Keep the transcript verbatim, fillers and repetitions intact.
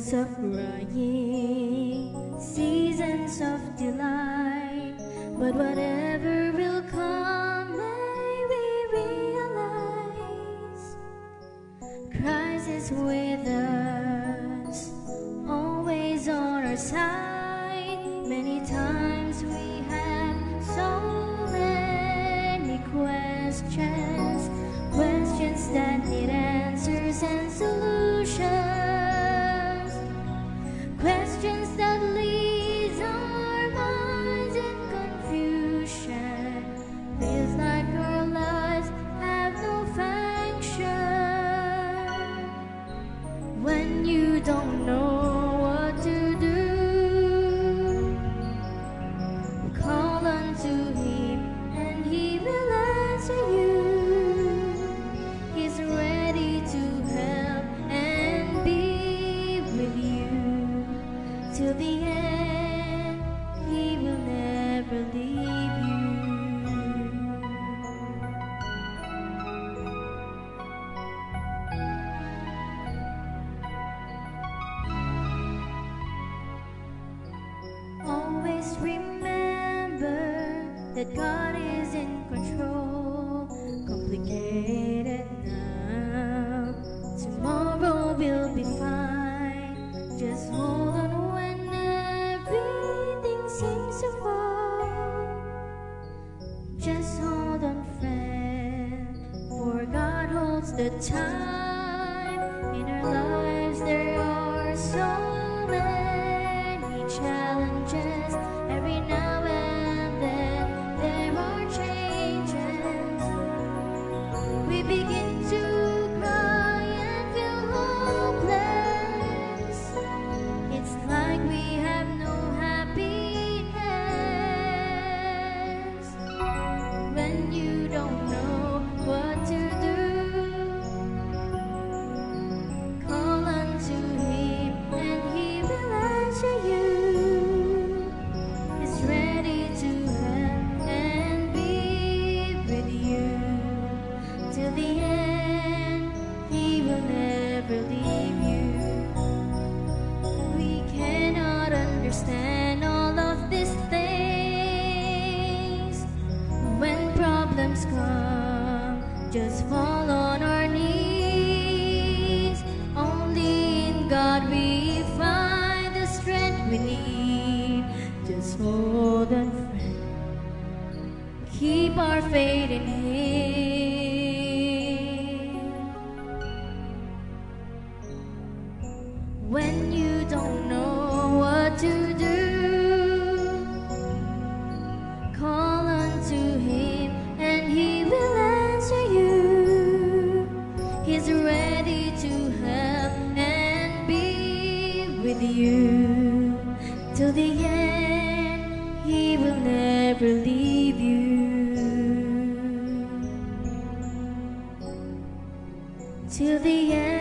Seasons of crying, seasons of delight, but whatever will come, may we realize Christ is with us, always on our side. Many times we have so many questions, questions that need answers and solutions, questions that leaves our minds in confusion. Feels like our lives have no function. When you don't know what to do, call unto Him and He will answer you. He's ready to help and be with you till the end. He will never leave you. Always remember that God is in control. Complicated now, tomorrow will be fine. Just hold on when everything seems to fall. Just hold on, friend, for God holds the time. In our lives there are so many challenges. Every now and then there are changes. We begin to cry and feel hopeless. It's like we have no happiness. When you don't know what to do, call unto Him and He will answer you. He's ready to help and be with you till the end. He will never leave you. We cannot understand all of these things. When problems come, just fall on our knees. Only in God we find the strength we need. Just hold on, friend, keep our faith in Him. When you don't know what to do, call unto Him and He will answer you. He's ready to help and be with you till the end. He will never leave you till the end.